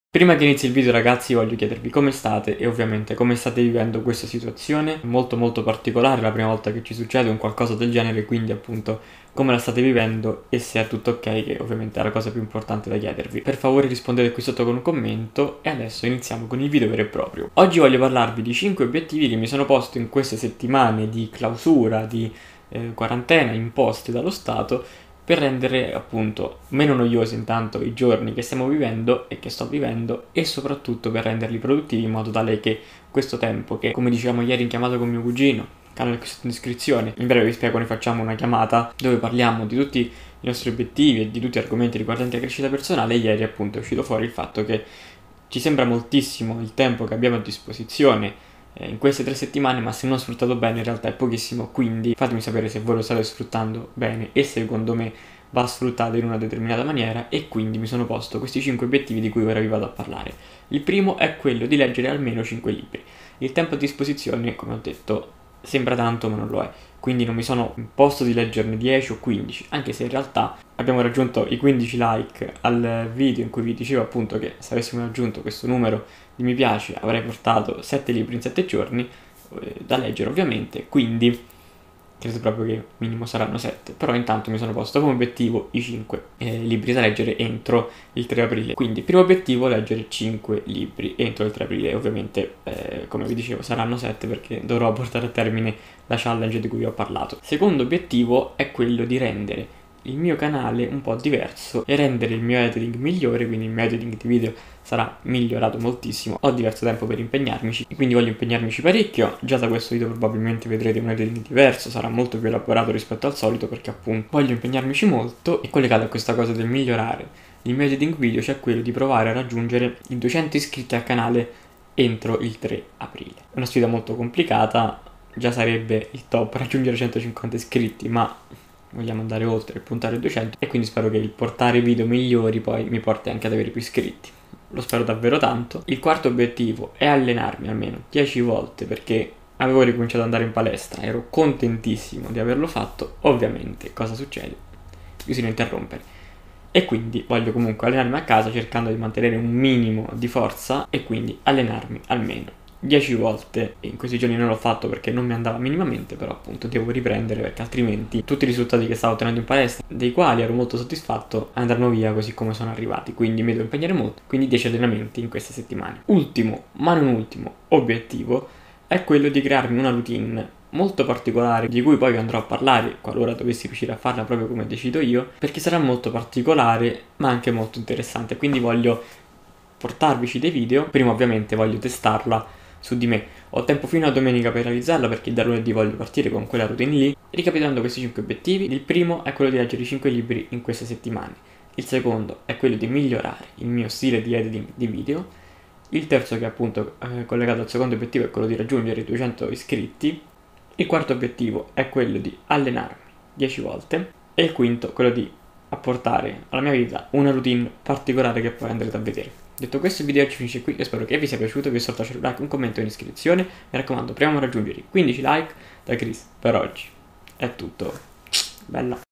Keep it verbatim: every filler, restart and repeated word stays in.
Prima che inizi il video ragazzi voglio chiedervi come state e ovviamente come state vivendo questa situazione molto molto particolare, la prima volta che ci succede un qualcosa del genere, quindi appunto come la state vivendo e se è tutto ok, che ovviamente è la cosa più importante da chiedervi. Per favore rispondete qui sotto con un commento e adesso iniziamo con il video vero e proprio. Oggi voglio parlarvi di cinque obiettivi che mi sono posto in queste settimane di clausura, di eh, quarantena imposte dallo Stato, per rendere appunto meno noiosi intanto i giorni che stiamo vivendo e che sto vivendo, e soprattutto per renderli produttivi in modo tale che questo tempo, che come dicevamo ieri in chiamata con mio cugino, canale qui sotto in descrizione, in breve vi spiego, ne facciamo una chiamata dove parliamo di tutti i nostri obiettivi e di tutti gli argomenti riguardanti la crescita personale. E ieri appunto è uscito fuori il fatto che ci sembra moltissimo il tempo che abbiamo a disposizione in queste tre settimane, ma se non sfruttato bene in realtà è pochissimo, quindi fatemi sapere se voi lo state sfruttando bene e secondo me va sfruttato in una determinata maniera. E quindi mi sono posto questi cinque obiettivi di cui ora vi vado a parlare. Il primo è quello di leggere almeno cinque libri. Il tempo a disposizione, come ho detto, sembra tanto ma non lo è, quindi non mi sono imposto di leggerne dieci o quindici, anche se in realtà abbiamo raggiunto i quindici like al video in cui vi dicevo appunto che se avessimo raggiunto questo numero di mi piace avrei portato sette libri in sette giorni eh, da leggere ovviamente, quindi credo proprio che minimo saranno sette, però intanto mi sono posto come obiettivo i cinque eh, libri da leggere entro il tre aprile. Quindi primo obiettivo, leggere cinque libri entro il tre aprile. Ovviamente eh, come vi dicevo saranno sette perché dovrò portare a termine la challenge di cui vi ho parlato. Secondo obiettivo è quello di rendere il mio canale un po' diverso e rendere il mio editing migliore, quindi il mio editing di video sarà migliorato moltissimo. Ho diverso tempo per impegnarmici e quindi voglio impegnarmici parecchio. Già da questo video probabilmente vedrete un editing diverso, sarà molto più elaborato rispetto al solito perché appunto voglio impegnarmici molto. E collegato a questa cosa del migliorare il mio editing video c'è quello di provare a raggiungere i duecento iscritti al canale entro il tre aprile. È una sfida molto complicata, già sarebbe il top raggiungere centocinquanta iscritti, ma vogliamo andare oltre e puntare a duecento, e quindi spero che il portare video migliori poi mi porti anche ad avere più iscritti. Lo spero davvero tanto. Il quarto obiettivo è allenarmi almeno dieci volte, perché avevo ricominciato ad andare in palestra, ero contentissimo di averlo fatto. Ovviamente cosa succede? Bisogna interrompere, e quindi voglio comunque allenarmi a casa cercando di mantenere un minimo di forza e quindi allenarmi almeno dieci volte. In questi giorni non l'ho fatto perché non mi andava minimamente, però appunto devo riprendere perché altrimenti tutti i risultati che stavo ottenendo in palestra, dei quali ero molto soddisfatto, andranno via così come sono arrivati, quindi mi devo impegnare molto. Quindi dieci allenamenti in queste settimane. Ultimo ma non ultimo obiettivo è quello di crearmi una routine molto particolare, di cui poi vi andrò a parlare qualora dovessi riuscire a farla proprio come decido io, perché sarà molto particolare ma anche molto interessante. Quindi voglio portarvici dei video. Prima ovviamente voglio testarla su di me. Ho tempo fino a domenica per realizzarla perché da lunedì voglio partire con quella routine lì. Ricapitolando questi cinque obiettivi, il primo è quello di leggere i cinque libri in queste settimane. Il secondo è quello di migliorare il mio stile di editing di video. Il terzo, che è appunto eh, collegato al secondo obiettivo, è quello di raggiungere i duecento iscritti. Il quarto obiettivo è quello di allenarmi dieci volte. E il quinto, quello di apportare alla mia vita una routine particolare che poi andrete a vedere. Detto questo, il video oggi finisce qui. Io spero che vi sia piaciuto. Vi soltanto lasciare un like, un commento e un'iscrizione. Mi raccomando, proviamo a raggiungere i quindici like da Chris. Per oggi è tutto. Bella.